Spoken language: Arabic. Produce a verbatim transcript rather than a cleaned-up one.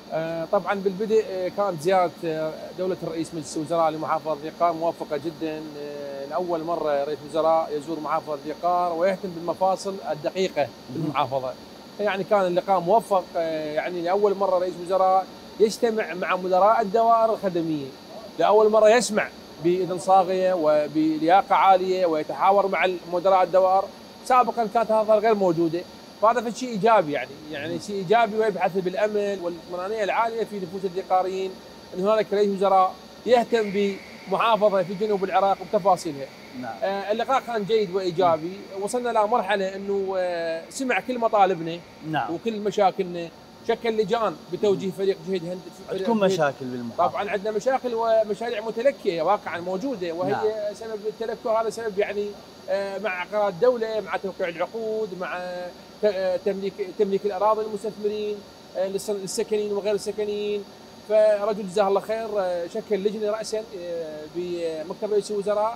آه، طبعا بالبدء آه، كانت زياره آه، دوله الرئيس مجلس الوزراء لمحافظه ذي قار موفقه جدا. آه، لاول مره رئيس وزراء يزور محافظه ذي قار ويهتم بالمفاصل الدقيقه في المحافظه. يعني كان اللقاء موفق. آه، يعني لاول مره رئيس وزراء يجتمع مع مدراء الدوائر الخدميه، لاول مره يسمع باذن صاغيه وبلياقه عاليه ويتحاور مع مدراء الدوائر. سابقا كانت هذا غير موجوده، فهذا شيء ايجابي. يعني يعني شيء ايجابي ويبحث بالامل والاطمئنانيه العاليه في نفوس الذقاريين ان هنالك رئيس وزراء يهتم بمحافظه في جنوب العراق وبتفاصيلها. نعم. آه اللقاء كان جيد وايجابي، وصلنا الى مرحله انه آه سمع كل مطالبنا نعم. وكل مشاكلنا، شكل لجان بتوجيه فريق جهد هند. عندكم مشاكل بالمحافظه؟ طبعا عندنا مشاكل ومشاريع متلكئه واقعا موجوده، وهي نعم. سبب التلكؤ هذا سبب يعني مع قرار الدوله، مع توقيع العقود، مع تمليك تمليك الاراضي للمستثمرين للسكنيين وغير السكنيين. فرجل جزاه الله خير شكل لجنه راسا بمكتب رئيس الوزراء